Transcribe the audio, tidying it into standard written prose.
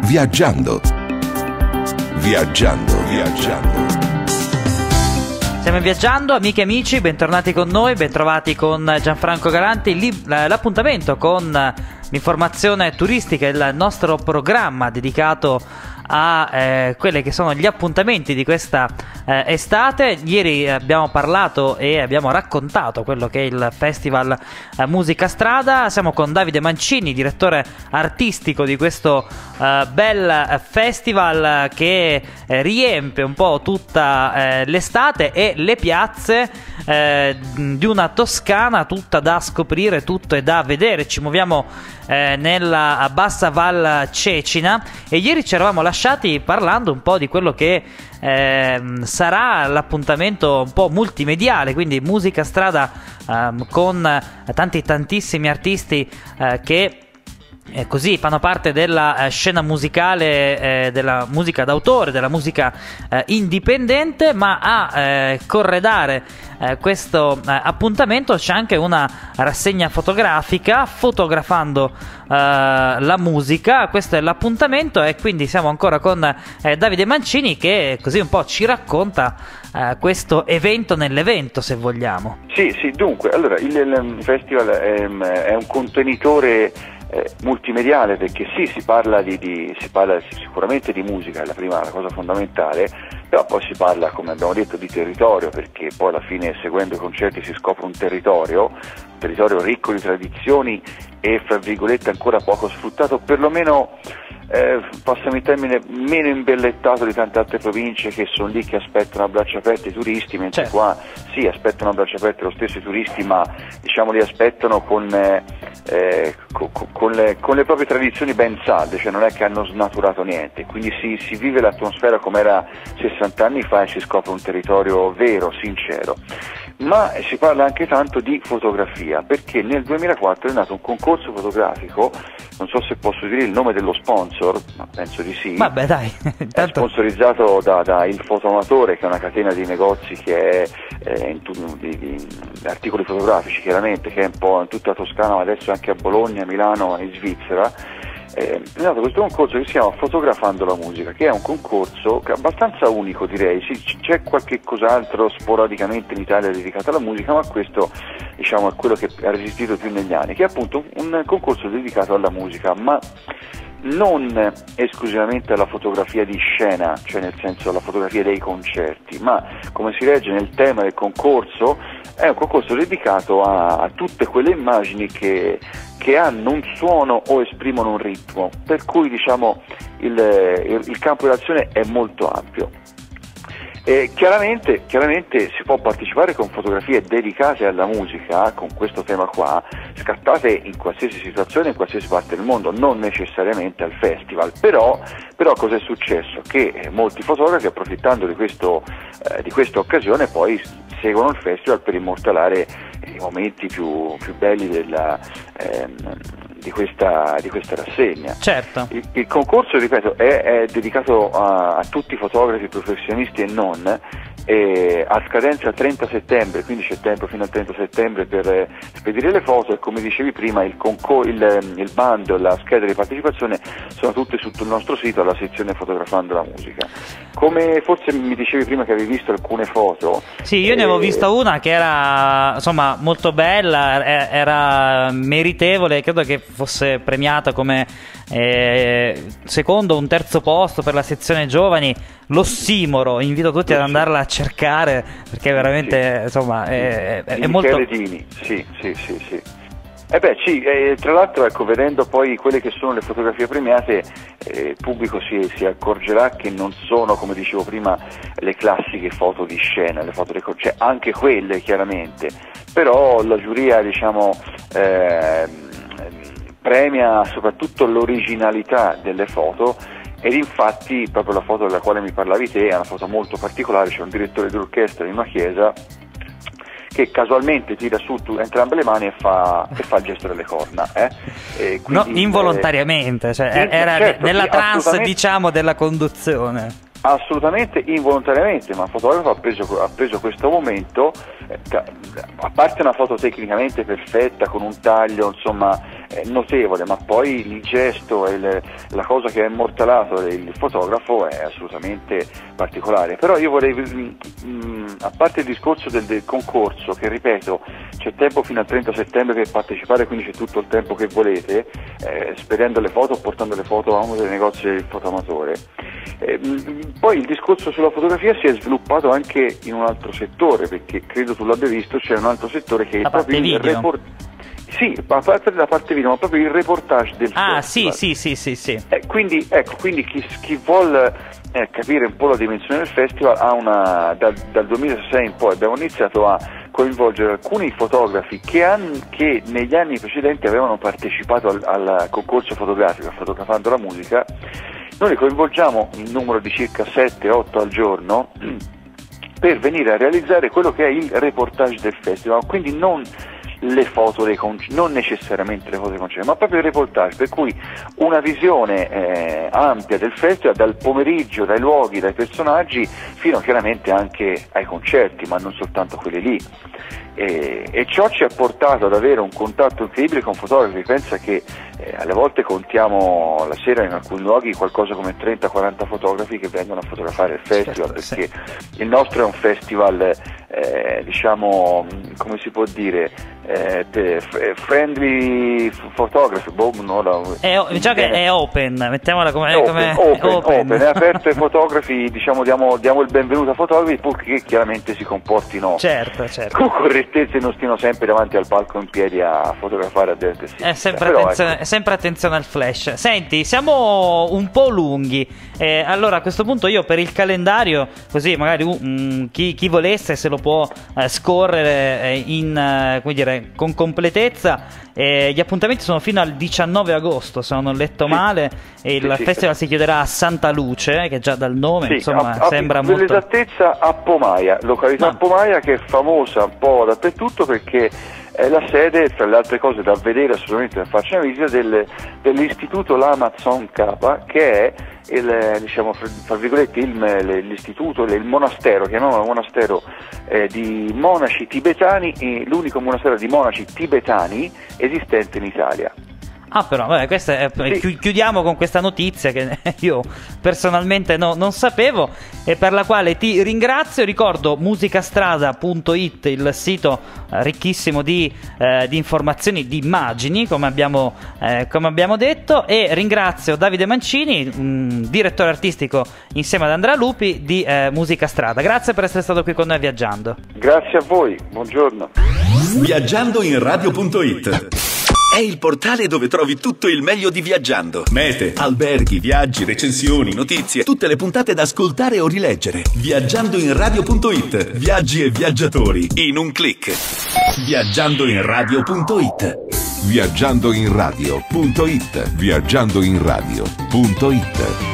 Viaggiando. Viaggiando, viaggiando. Stiamo viaggiando, amiche e amici, bentornati con noi, bentrovati con Gianfranco Galanti. L'appuntamento con l'informazione turistica, il nostro programma dedicato a quelli che sono gli appuntamenti di questa estate. Ieri abbiamo parlato e abbiamo raccontato quello che è il Festival Musica Strada. Siamo con Davide Mancini, direttore artistico di questo bel festival che riempie un po' tutta l'estate e le piazze di una Toscana tutta da scoprire, tutto è da vedere. Ci muoviamo nella bassa Val Cecina e ieri ci eravamo lasciati parlando un po' di quello che sarà l'appuntamento un po' multimediale, quindi Musica Strada con tantissimi artisti che così fanno parte della scena musicale, della musica d'autore, della musica indipendente, ma a corredare questo appuntamento c'è anche una rassegna fotografica fotografando la musica. Questo è l'appuntamento e quindi siamo ancora con Davide Mancini che così un po' ci racconta questo evento nell'evento, se vogliamo. Sì, dunque, allora il festival è un contenitore multimediale, perché sì, si parla sicuramente di musica, è la cosa fondamentale, però poi si parla, come abbiamo detto, di territorio, perché poi alla fine, seguendo i concerti, si scopre un territorio ricco di tradizioni e, fra virgolette, ancora poco sfruttato, perlomeno passami il termine, meno imbellettato di tante altre province che sono lì che aspettano a braccia aperte i turisti, mentre qua sì, aspettano a braccia aperte lo stesso i turisti, ma diciamo li aspettano con le proprie tradizioni ben salde, cioè non è che hanno snaturato niente, quindi si vive l'atmosfera come era 60 anni fa e si scopre un territorio vero, sincero. Ma si parla anche tanto di fotografia, perché nel 2004 è nato un concorso fotografico, non so se posso dire il nome dello sponsor, ma penso di sì. Vabbè, dai. È sponsorizzato da Il Fotoamatore, che è una catena di negozi che è di articoli fotografici, chiaramente, che è un po' in tutta la Toscana, ma adesso anche a Bologna, Milano e in Svizzera. È nato questo concorso che si chiama Fotografando la Musica, che è un concorso che è abbastanza unico, direi. Sì, c'è qualche cos'altro sporadicamente in Italia dedicato alla musica, ma questo, diciamo, è quello che ha resistito più negli anni, che è appunto un concorso dedicato alla musica, ma non esclusivamente alla fotografia di scena, cioè nel senso alla fotografia dei concerti, ma, come si legge nel tema del concorso, è un concorso dedicato a tutte quelle immagini che hanno un suono o esprimono un ritmo, per cui diciamo il campo d'azione è molto ampio. Chiaramente si può partecipare con fotografie dedicate alla musica, con questo tema qua, scattate in qualsiasi situazione, in qualsiasi parte del mondo, non necessariamente al festival. Però cosa è successo? Che molti fotografi, approfittando di questa occasione, poi seguono il festival per immortalare i momenti più belli di questa rassegna. Certo. Il concorso, ripeto, è dedicato a tutti i fotografi professionisti e non, a scadenza il 30 settembre, quindi c'è tempo fino al 30 settembre per spedire le foto, e come dicevi prima il bando, la scheda di partecipazione sono tutte sul nostro sito alla sezione Fotografando la Musica. Come forse mi dicevi prima che avevi visto alcune foto. Sì, io ne avevo vista una che era insomma molto bella, era meritevole, credo che fosse premiata come secondo o un terzo posto per la sezione giovani, l'Ossimoro. Invito tutti ad andarla a cercare, perché veramente insomma è molto... Sì. Tra l'altro, ecco, vedendo poi quelle che sono le fotografie premiate, il pubblico si accorgerà che non sono, come dicevo prima, le classiche foto di scena, le foto cioè anche quelle chiaramente, però la giuria, diciamo, premia soprattutto l'originalità delle foto, ed infatti proprio la foto della quale mi parlavi te è una foto molto particolare. C'è un direttore d'orchestra in una chiesa che casualmente tira su entrambe le mani e fa il gesto delle corna. Quindi, no, involontariamente, cioè era certo, nella sì, trance, diciamo, della conduzione. Assolutamente involontariamente, ma il fotografo ha preso questo momento, a parte una foto tecnicamente perfetta, con un taglio insomma notevole, ma poi il gesto e la cosa che ha immortalato il fotografo è assolutamente particolare. Però io vorrei, a parte il discorso del concorso, che ripeto, c'è tempo fino al 30 settembre per partecipare, quindi c'è tutto il tempo che volete, spedendo le foto o portando le foto a uno dei negozi del fotoamatore. Poi il discorso sulla fotografia si è sviluppato anche in un altro settore, perché credo tu l'abbia visto, c'è un altro settore che è proprio il sì, a parte la parte video, ma proprio il reportage del festival. Sì. Quindi chi vuol capire un po' la dimensione del festival dal 2006 in poi abbiamo iniziato a coinvolgere alcuni fotografi che negli anni precedenti avevano partecipato al concorso fotografico, fotografando la musica. Noi li coinvolgiamo in numero di circa 7-8 al giorno per venire a realizzare quello che è il reportage del festival, quindi non le foto non necessariamente le foto dei concerti, ma proprio il reportage, per cui una visione ampia del festival, dal pomeriggio, dai luoghi, dai personaggi, fino chiaramente anche ai concerti, ma non soltanto quelli lì. E ciò ci ha portato ad avere un contatto incredibile con fotografi. Pensa che alle volte contiamo la sera in alcuni luoghi qualcosa come 30-40 fotografi che vengono a fotografare il festival, perché il nostro è un festival diciamo, come si può dire, friendly photography, diciamo che è open, mettiamola come open, è aperto ai fotografi, diciamo, diamo il benvenuto a fotografi, purché chiaramente si comportino certo con correttezza e non stiano sempre davanti al palco in piedi a fotografare a destra e a sinistra. Sempre attenzione al flash. Senti, siamo un po' lunghi, allora a questo punto io per il calendario, così magari chi volesse se lo può scorrere come dire, con completezza. Gli appuntamenti sono fino al 19 agosto, se non ho letto male, e il festival si chiuderà a Santa Luce, che già dal nome insomma sembra molto... Per l'esattezza a Pomaia, località Pomaia, che è famosa un po' dappertutto perché è la sede, tra le altre cose da vedere assolutamente, da farci una visita, dell'istituto Lamazon K, che è diciamo, fra virgolette, l'istituto, il monastero, chiamiamolo monastero di monaci tibetani, l'unico monastero di monaci tibetani esistente in Italia. Però chiudiamo con questa notizia che io personalmente non sapevo e per la quale ti ringrazio. Ricordo musicastrada.it, il sito ricchissimo di informazioni, di immagini, come abbiamo detto, e ringrazio Davide Mancini, direttore artistico insieme ad Andrea Lupi di Musica Strada. Grazie per essere stato qui con noi Viaggiando. Grazie a voi, buongiorno. Viaggiando in radio.it è il portale dove trovi tutto il meglio di Viaggiando. Mete, alberghi, viaggi, recensioni, notizie, tutte le puntate da ascoltare o rileggere. Viaggiando in radio.it, viaggi e viaggiatori in un click. Viaggiando in radio.it. Viaggiando in radio.it. Viaggiando in radio.it.